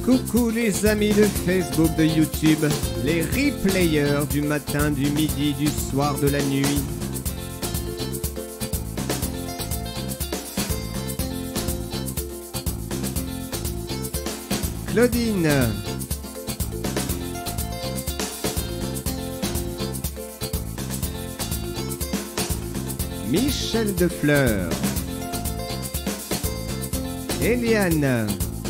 Coucou les amis de Facebook, de YouTube, les replayers du matin, du midi, du soir, de la nuit. Claudine. Michel Defleur. Eliane.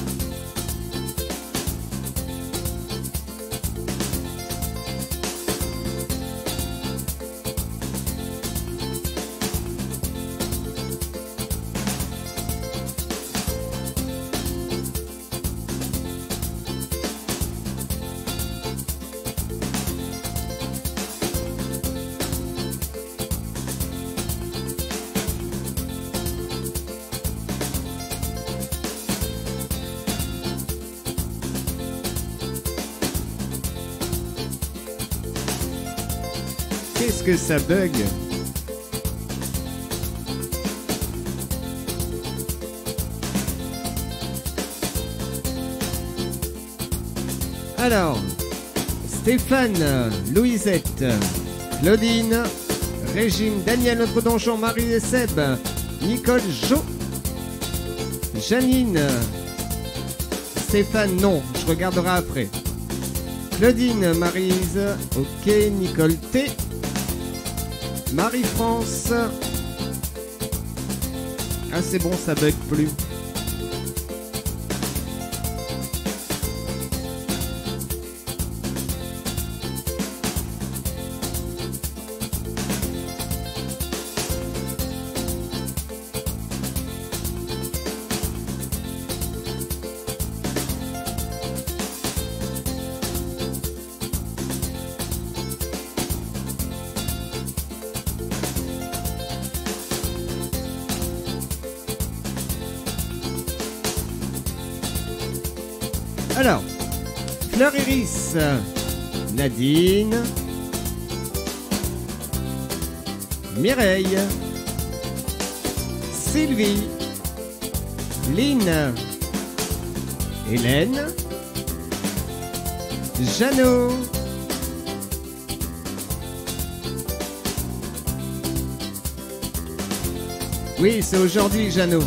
Qu'est-ce que ça bug? Alors, Stéphane, Louisette, Claudine, Régine, Daniel, notre donjon, Marie et Seb, Nicole, Jo, Janine, Stéphane, non, je regarderai après. Claudine, Maryse, ok, Nicole T, Marie-France. Ah c'est bon, ça bug plus. Alors, Fleur Iris, Nadine, Mireille, Sylvie, Lynn, Hélène, Jeannot, oui, c'est aujourd'hui, Jeannot.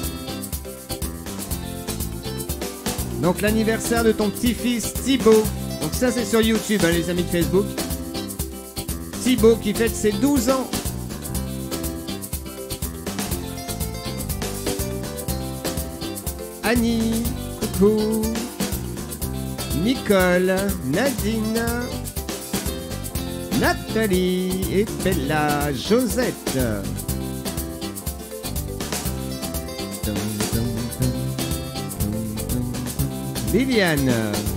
Donc l'anniversaire de ton petit-fils Thibaut. Donc ça c'est sur YouTube, hein, les amis de Facebook. Thibaut qui fête ses 12 ans. Annie, coucou. Nicole, Nadine, Nathalie et Bella, Josette. Liliane,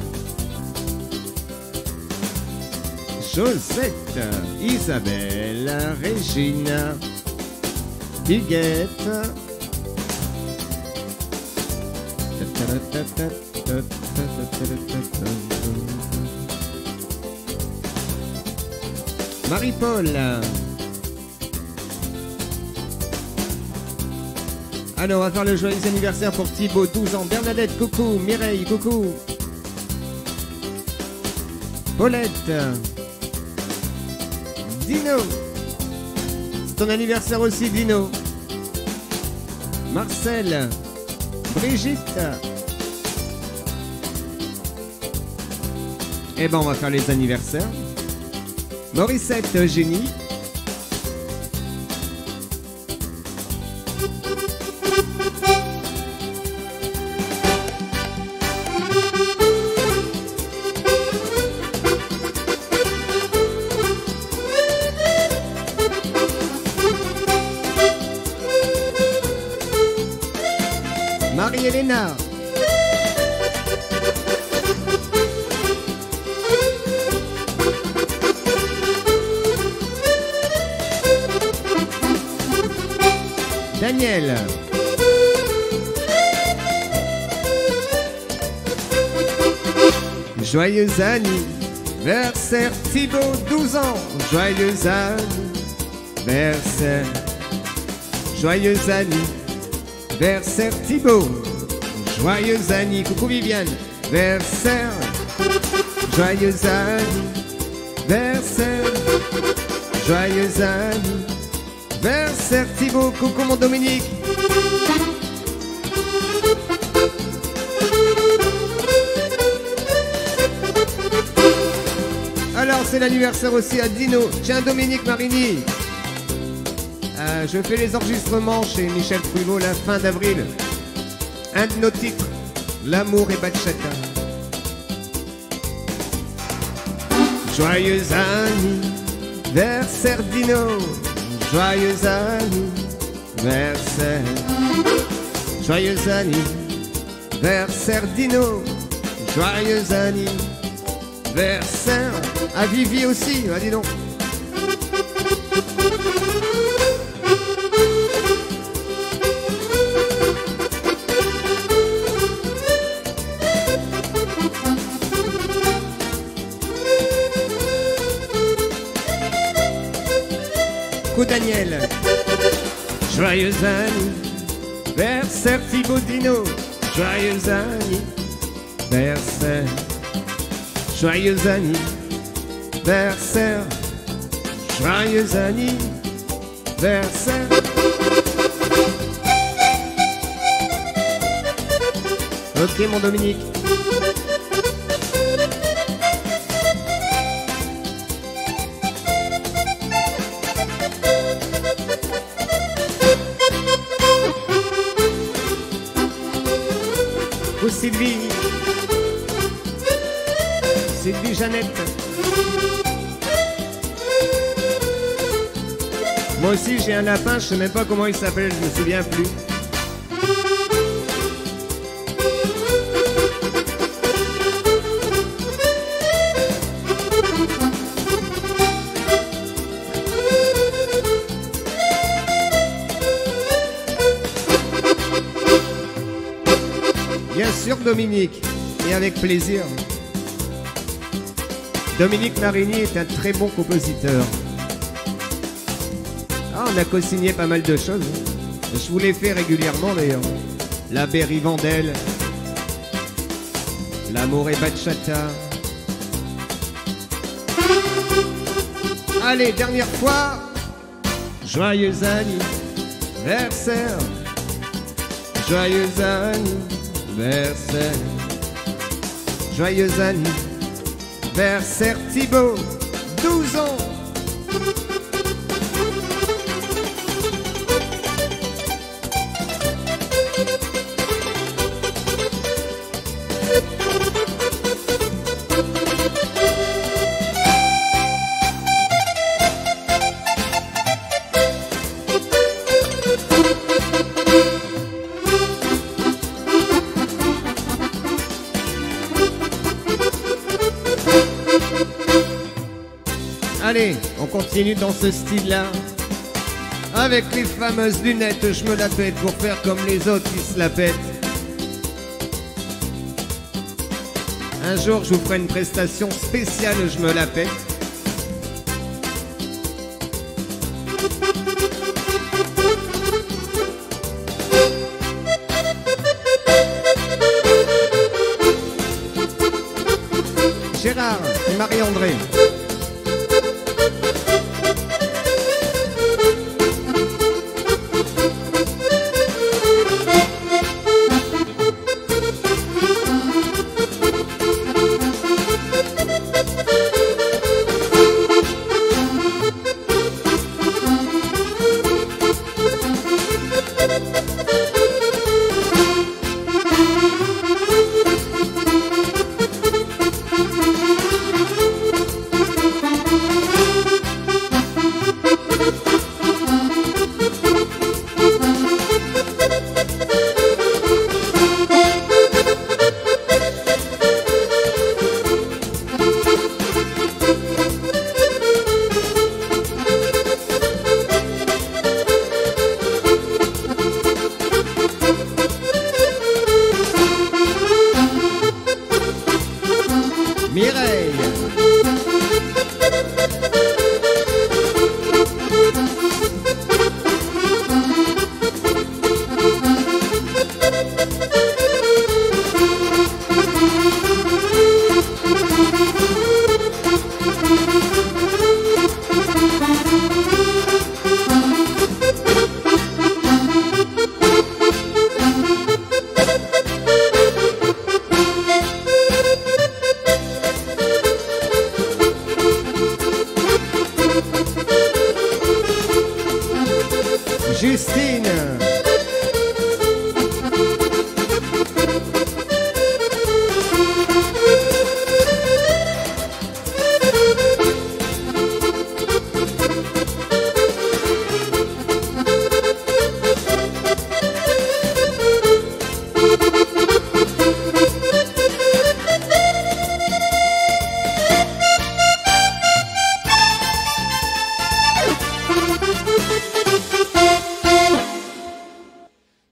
Josette, Isabelle, Régine, Huguette, Marie-Paul. Alors, on va faire le joyeux anniversaire pour Thibaut, 12 ans. Bernadette, coucou. Mireille, coucou. Paulette. Dino. C'est ton anniversaire aussi, Dino. Marcel. Brigitte. Eh ben, on va faire les anniversaires. Morissette, Eugénie. Marie-Hélène. Daniel. Joyeux anniversaire Thibaut, 12 ans. Joyeux anniversaire. Joyeux anniversaire Thibaut. Joyeux Annie. Coucou Viviane. anniversaire, joyeux anniversaire, joyeux anniversaire Thibaut. Coucou mon Dominique. Alors c'est l'anniversaire aussi à Dino. Tiens Dominique Marini. Je fais les enregistrements chez Michel Pruvot la fin d'avril. Un de nos titres, L'amour et bachata. Joyeux anniversaire Dino, joyeux anniversaire, joyeux anniversaire Dino, joyeux anniversaire à Vivi aussi, dis donc. Daniel, joyeux anniversaire Thibaut Dino, joyeux anniversaire, joyeux anniversaire, joyeux anniversaire. Ok mon Dominique. Sylvie Jeannette. Moi aussi j'ai un lapin, je sais même pas comment il s'appelle, je me souviens plus. Bien sûr Dominique, et avec plaisir. Dominique Marini est un très bon compositeur. Ah, on a co-signé pas mal de choses. Je vous les fais régulièrement d'ailleurs. La Berry Vandel, L'amour et bachata. Allez, dernière fois. Joyeux anniversaire, joyeux anniversaire, joyeux anniversaire Thibaut, 12 ans. Allez, on continue dans ce style-là. Avec les fameuses lunettes, je me la pète pour faire comme les autres qui se la pètent. Un jour, je vous ferai une prestation spéciale, je me la pète. Gérard et Marie-André.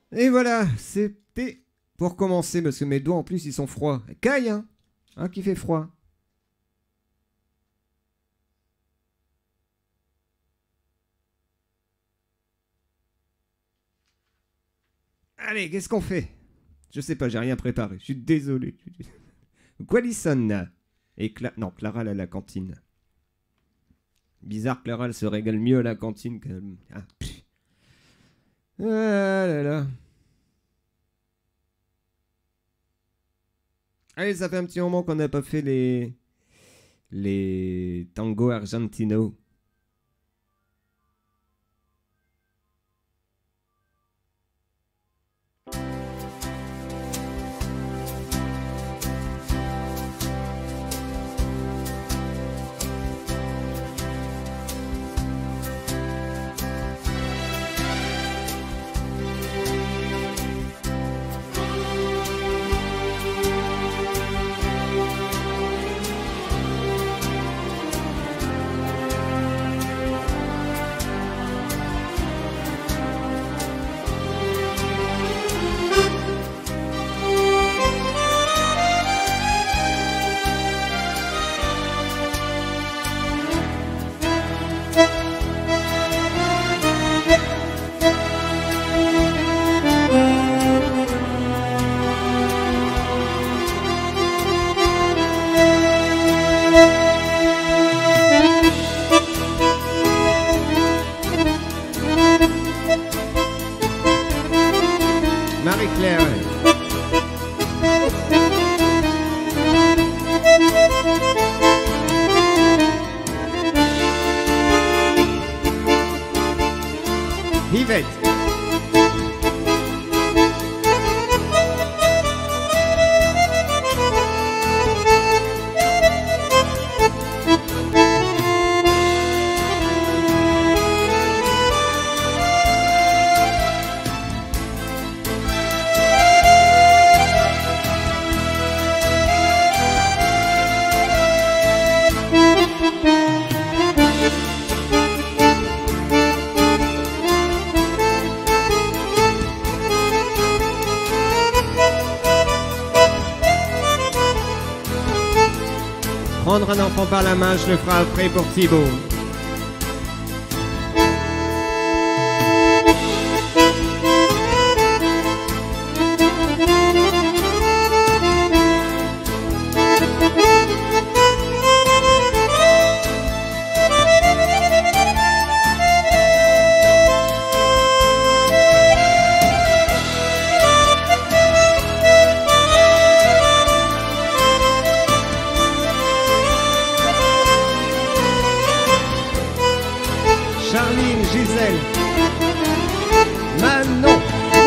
Et voilà, c'était pour commencer, parce que mes doigts en plus ils sont froids. Caille, hein, qui fait froid. Allez, qu'est-ce qu'on fait? Je sais pas, j'ai rien préparé. Je suis désolé. Qualison. Et non, Clara, elle a la cantine. Bizarre, Clara, elle se régale mieux à la cantine que... Ah, là là. Allez, ça fait un petit moment qu'on n'a pas fait les tango argentino. Marie-Claire. Yvette. Prendre un enfant par la main, je le ferai après pour Thibaut. Charline, Gisèle, Manon.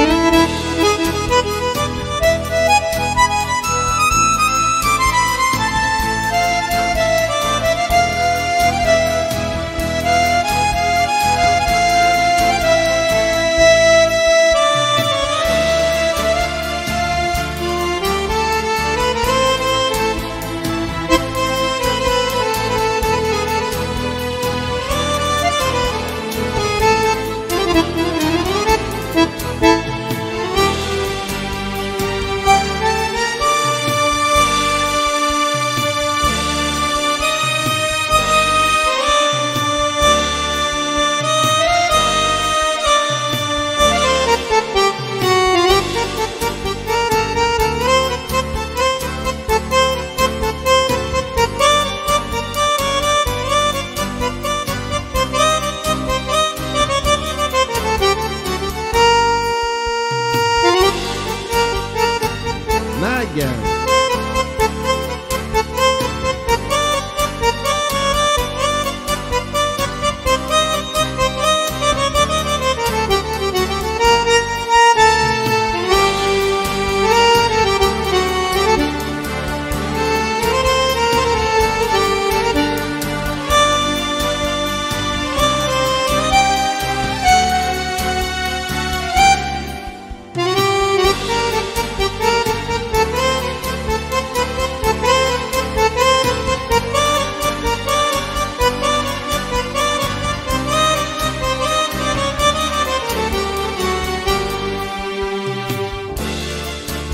Mag.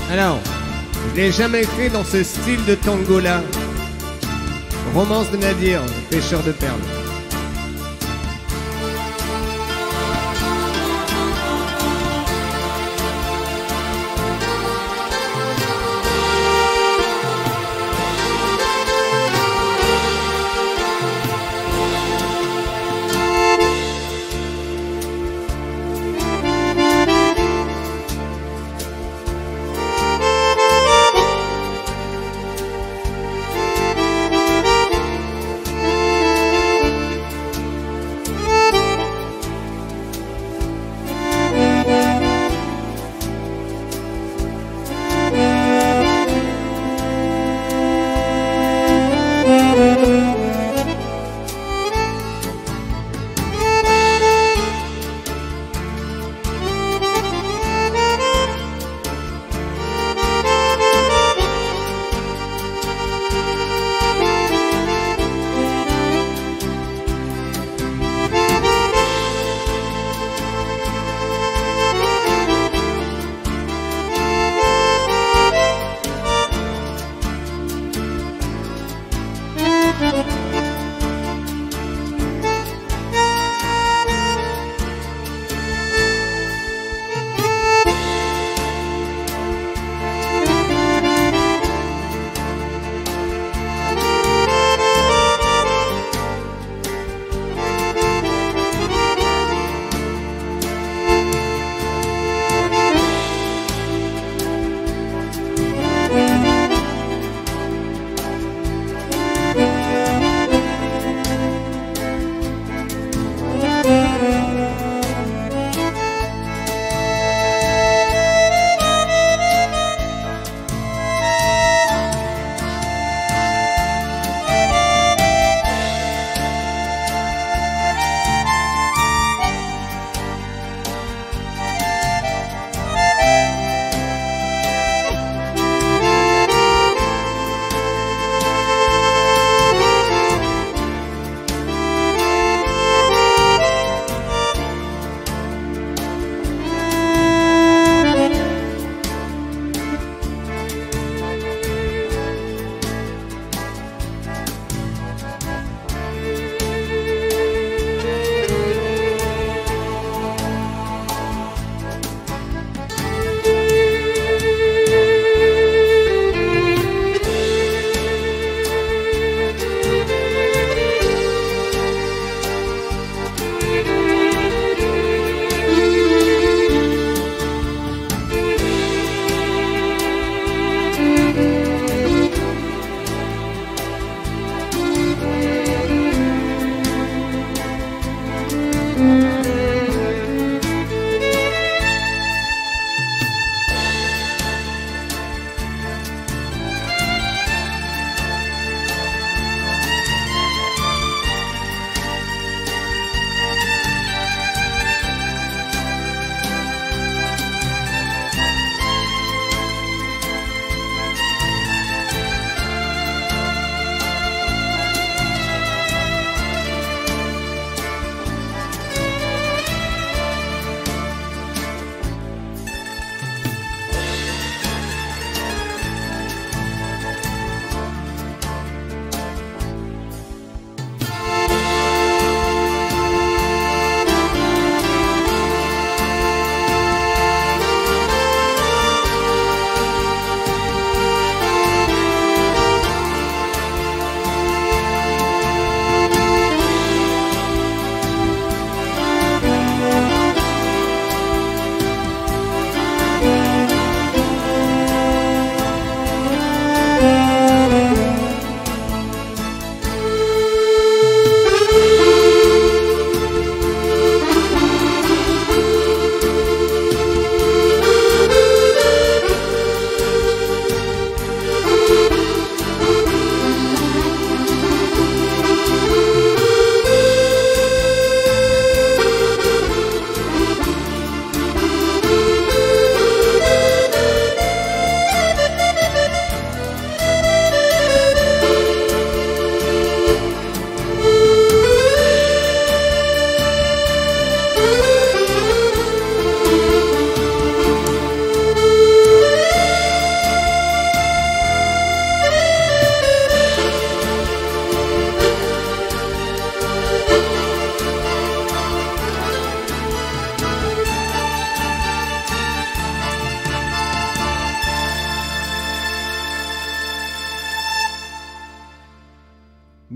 Alors, je l'ai jamais fait dans ce style de tango-là. Romance de Nadir, pêcheur de perles.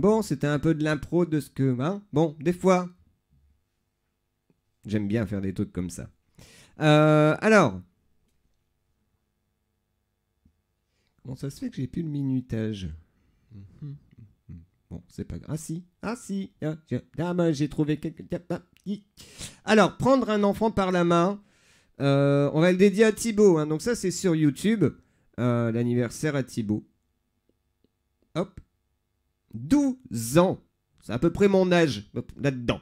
Bon, c'était un peu de l'impro de ce que... Hein, bon, des fois, j'aime bien faire des trucs comme ça. Alors, comment ça se fait que j'ai plus le minutage? Bon, c'est pas grave. Ah si, ah si. Ah, ben, j'ai trouvé quelque... Alors, prendre un enfant par la main. On va le dédier à Thibaut. Hein. Donc ça, c'est sur YouTube. L'anniversaire à Thibaut. Hop. 12 ans. C'est à peu près mon âge là-dedans.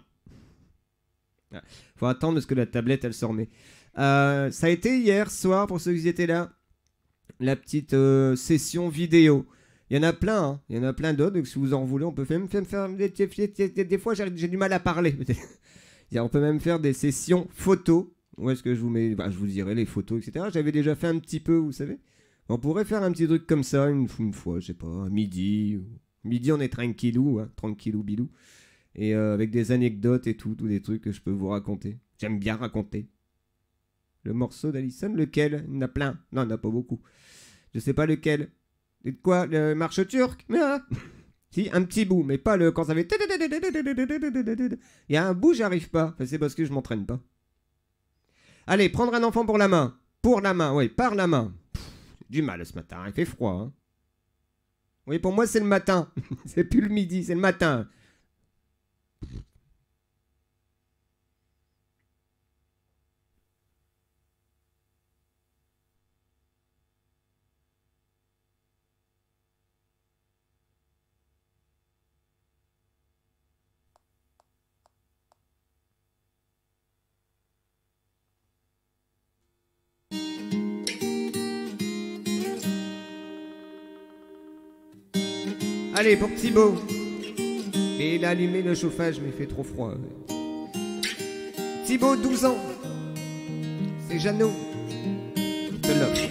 Faut attendre parce que la tablette, elle se remet. Ça a été hier soir, pour ceux qui étaient là, la petite session vidéo. Il y en a plein, hein. Il y en a plein d'autres. Donc si vous en voulez, on peut même faire des fois, j'ai du mal à parler. On peut même faire des sessions photos. Où est-ce que je vous mets... Bah, je vous dirai les photos, etc. J'avais déjà fait un petit peu, vous savez. On pourrait faire un petit truc comme ça une fois, je sais pas, à midi. Midi, on est tranquillou, hein, tranquillou bilou. Et avec des anecdotes et tout, tous des trucs que je peux vous raconter. J'aime bien raconter. Le morceau d'Alison, lequel? Il y en a plein. Non, il n'y en a pas beaucoup. Je sais pas lequel. Et quoi? Le marche turc? Ah. Si, un petit bout, mais pas le... Quand ça fait... Il y a un bout, j'arrive pas. Enfin, c'est parce que je m'entraîne pas. Allez, prendre un enfant pour la main. Pour la main, oui, par la main. J'ai du mal ce matin, il fait froid. Hein. Oui, pour moi, c'est le matin. C'est plus le midi, c'est le matin. Allez, pour Thibaut. Et il a allumé le chauffage, mais il fait trop froid. Thibaut, 12 ans. C'est Jeannot. Je te l'offre.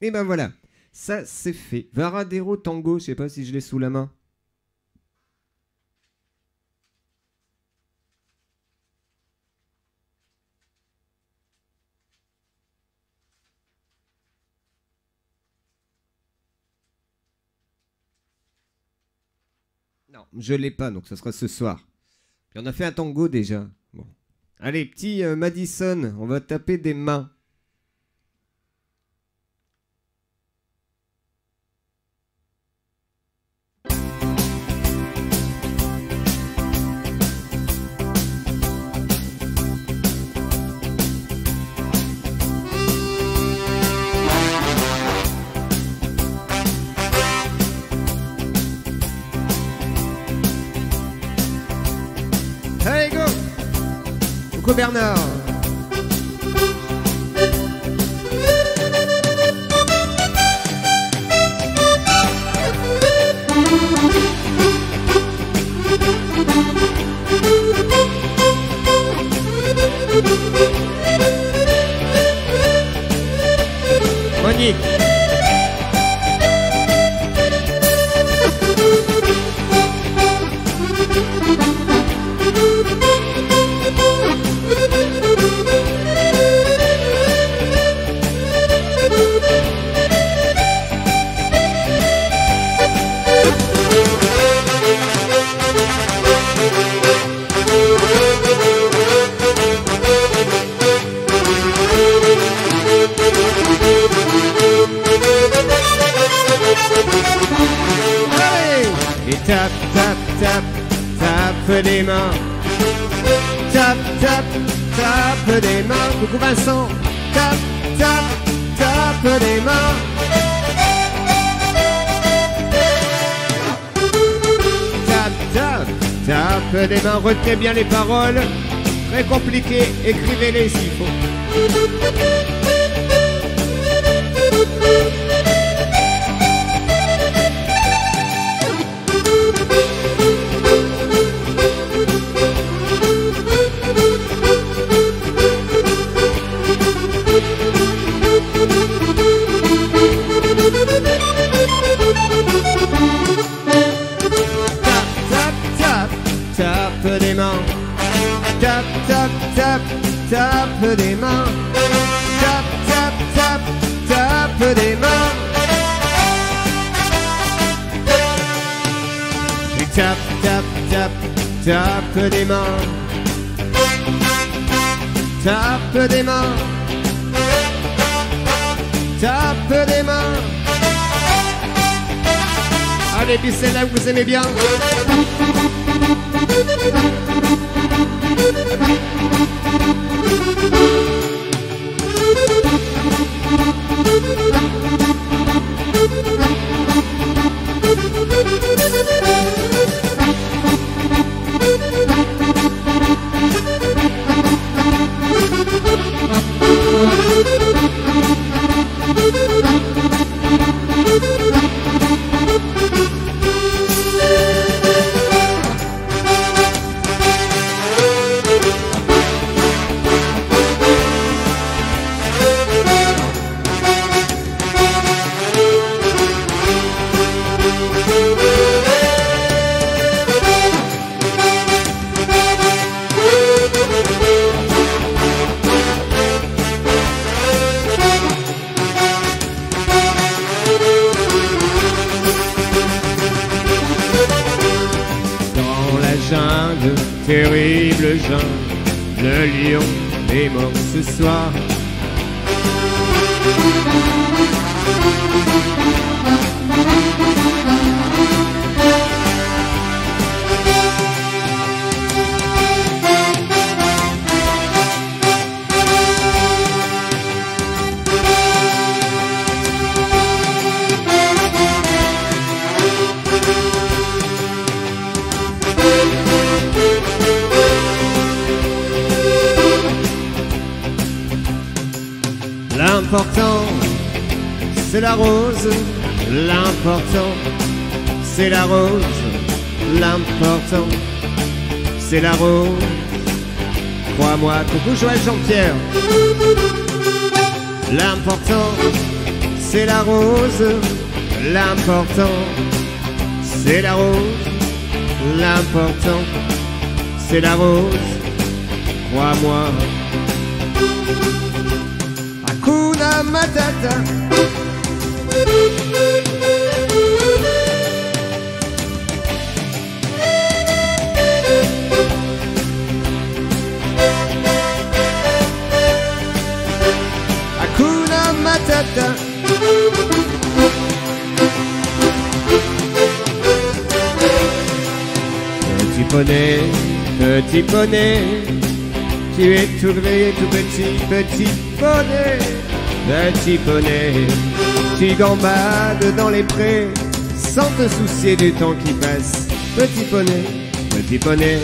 Et ben voilà, ça c'est fait. Varadero Tango, je sais pas si je l'ai sous la main. Non, je l'ai pas, donc ça sera ce soir. Puis on a fait un tango déjà. Bon. Allez, petit Madison, on va taper des mains. Allez, go! Coucou Bernard! Monique! Et tape, tape, tape, tape des mains. Tape, tape, tape des mains. Coucou Vincent. Tape, tape, tape des mains. Tape, tape, tape des mains. Retenez bien les paroles. Très compliqué, écrivez-les s'il faut. Tape des mains. Tape, tape, tape, tape des mains. Tape, tape, tape, tape des mains. Et tape, tape, tape, tape des mains. Tape des mains. Tape des mains. Allez, puis celle-là que vous aimez bien. Terrible jungle, le lion est mort ce soir. L'important, c'est la rose. L'important, c'est la rose. L'important, c'est la rose. Crois-moi, coucou Joël Jean-Pierre. L'important, c'est la rose, l'important, c'est la rose, l'important, c'est la rose, crois-moi. Hakuna Matata. Hakuna Matata. Petit poney, tu es tout gris, tout petit poney, petit poney, tu gambades dans les prés, sans te soucier du temps qui passe, petit poney, petit poney.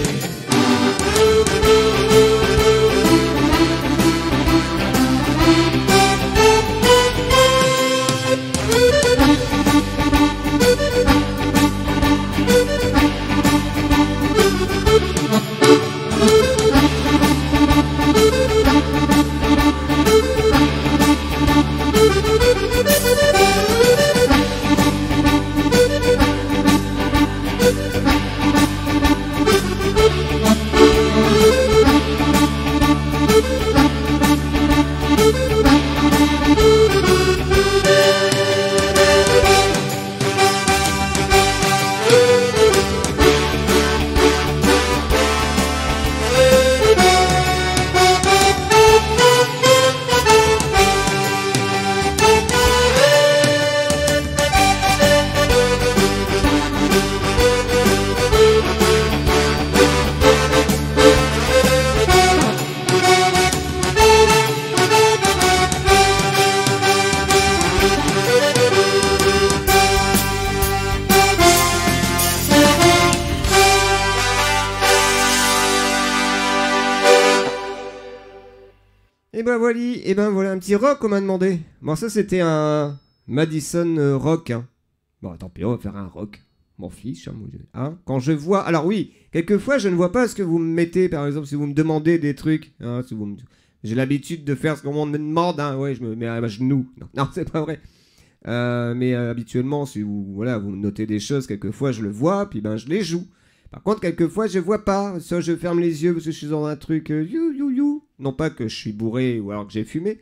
Et ben voilà un petit rock qu'on m'a demandé. Bon, ça c'était un Madison rock. Hein. Bon, tant pis, on va faire un rock. M'en fiche. Hein. Quand je vois. Alors oui, quelquefois je ne vois pas ce que vous me mettez. Par exemple, si vous me demandez des trucs. Hein, si me... J'ai l'habitude de faire ce qu'on me demande. Hein. Ouais, je me mets à genoux. Non, c'est pas vrai. Mais habituellement, si vous, voilà, vous me notez des choses, quelquefois je le vois, puis ben je les joue. Par contre, quelquefois je vois pas. Soit je ferme les yeux parce que je suis dans un truc you. Non pas que je suis bourré ou alors que j'ai fumé.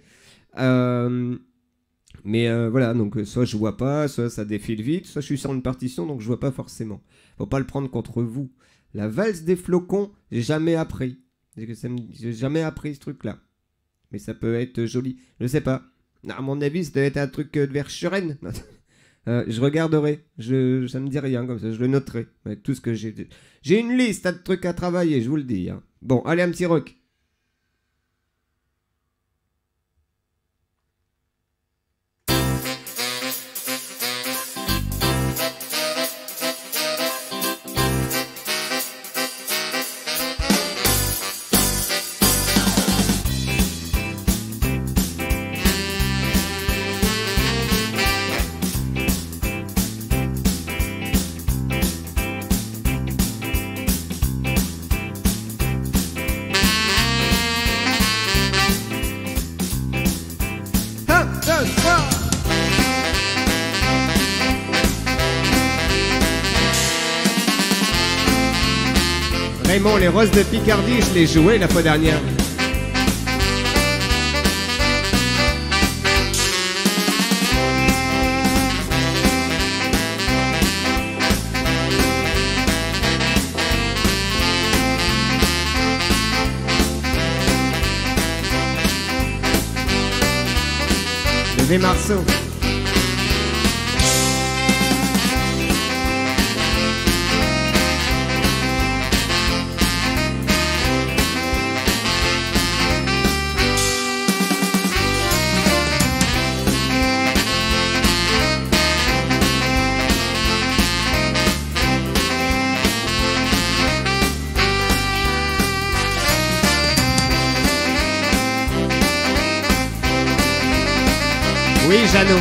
Mais voilà, donc soit je vois pas, soit ça défile vite, soit je suis sur une partition donc je vois pas forcément. Faut pas le prendre contre vous. La valse des flocons, j'ai jamais appris. J'ai jamais appris ce truc-là. Mais ça peut être joli. Je sais pas. À mon avis, ça doit être un truc de Verschuren. Je regarderai. Ça me dit rien comme ça. Je le noterai. Avec tout ce que j'ai. J'ai une liste de trucs à travailler, je vous le dis. Hein. Bon, allez, un petit rock. Raymond, les Roses de Picardie, je l'ai joué la fois dernière. Levez Marceau. Oui, Jeannot.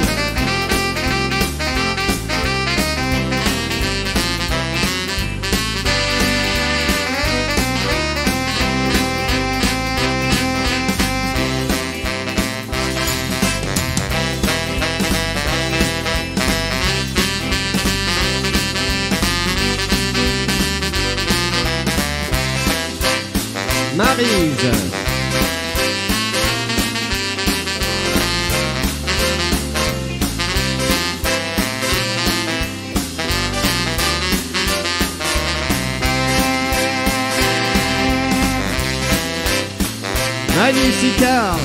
Maryse. Magnifica.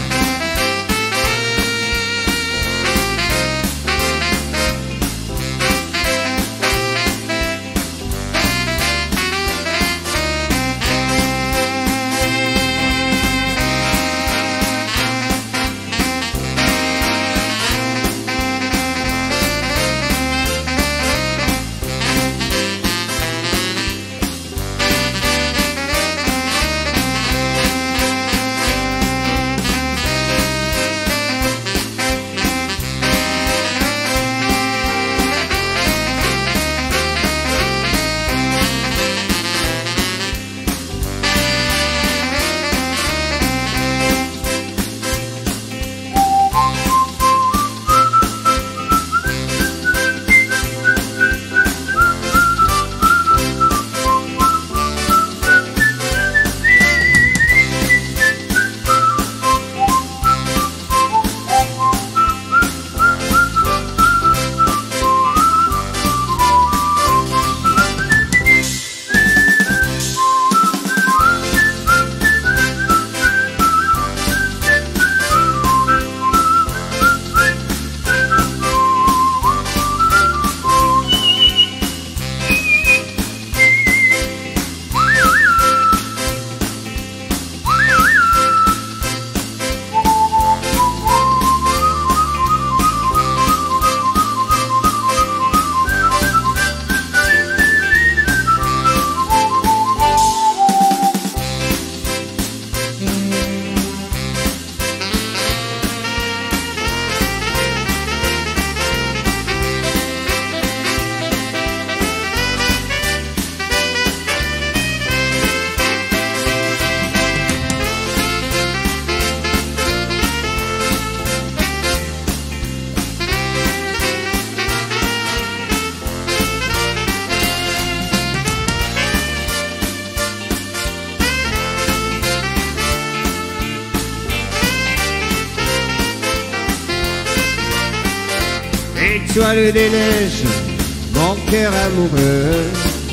Étoile des neiges, mon cœur amoureux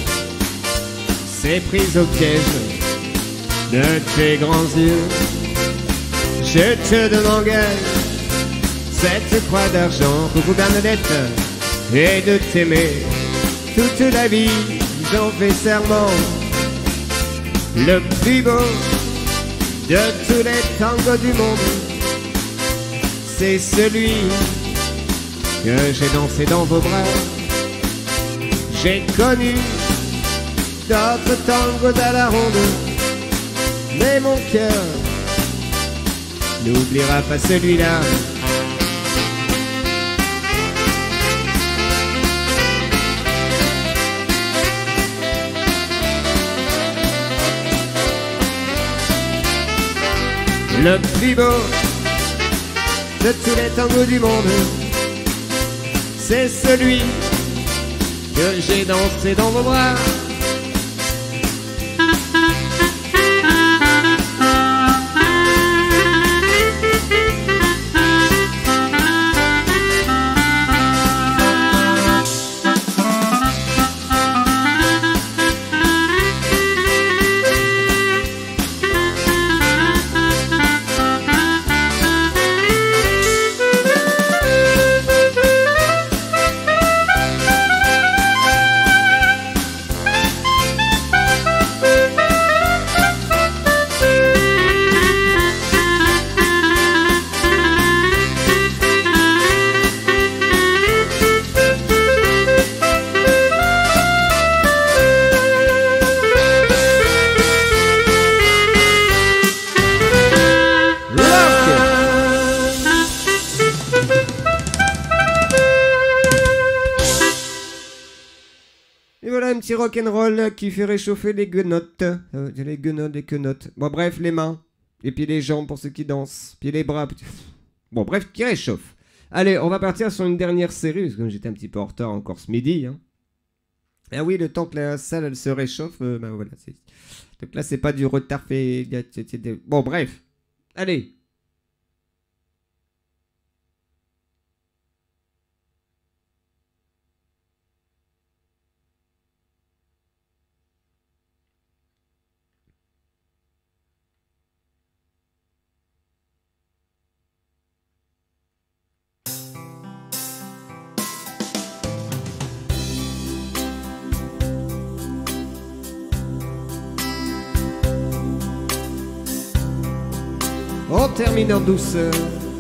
s'est pris au piège de tes grands yeux. Je te demande cette croix d'argent, coucou Bernadette, et de t'aimer toute la vie. J'en fais serment, le plus beau de tous les tangos du monde, c'est celui que j'ai dansé dans vos bras. J'ai connu d'autres tangos à la ronde, mais mon cœur n'oubliera pas celui-là. Le plus beau de tous les tangos du monde, c'est celui que j'ai dansé dans vos bras. Et voilà un petit rock'n'roll qui fait réchauffer les guenottes. Les quenottes. Bon, bref, les mains. Et puis les jambes pour ceux qui dansent. Puis les bras. Bon, bref, qui réchauffe. Allez, on va partir sur une dernière série. Parce que j'étais un petit peu en retard encore ce midi. Hein. Ah oui, le temps que la salle elle se réchauffe. Ben voilà, c'est Donc là, c'est pas du retard fait... Bon, bref. Allez. On termine en douceur.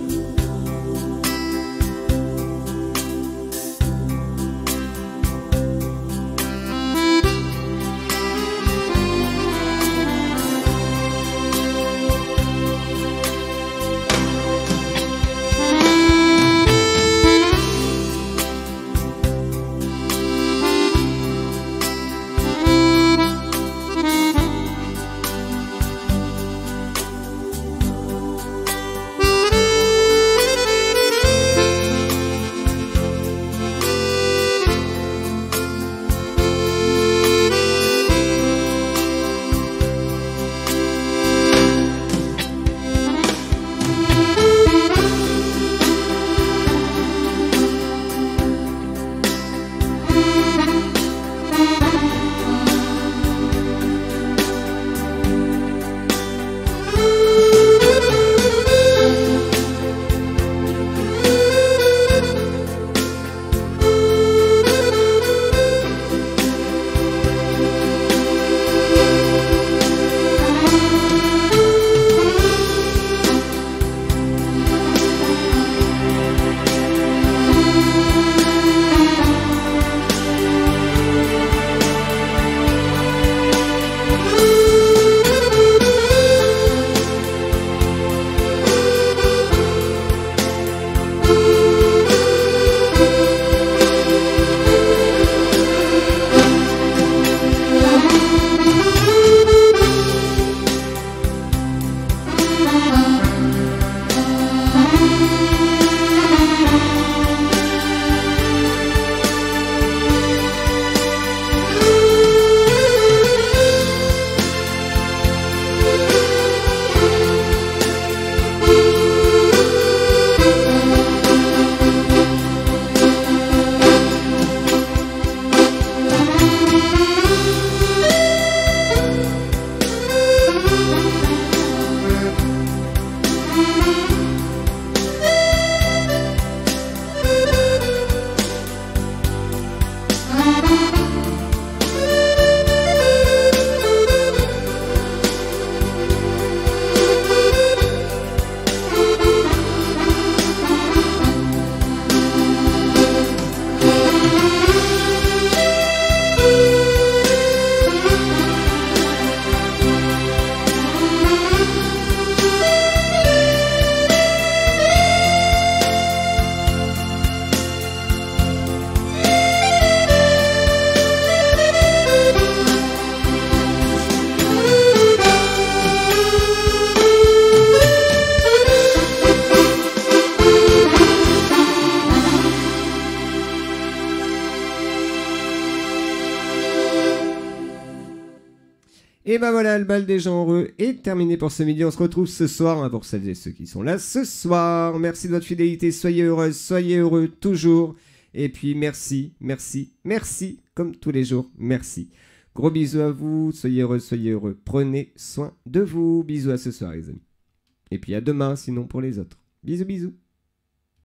Et ben voilà, le bal des gens heureux est terminé pour ce midi. On se retrouve ce soir, hein, pour celles et ceux qui sont là ce soir. Merci de votre fidélité, soyez heureuses, soyez heureux toujours. Et puis merci, merci, merci, comme tous les jours, merci. Gros bisous à vous, soyez heureux, soyez heureux. Prenez soin de vous. Bisous à ce soir les amis. Et puis à demain sinon pour les autres. Bisous, bisous.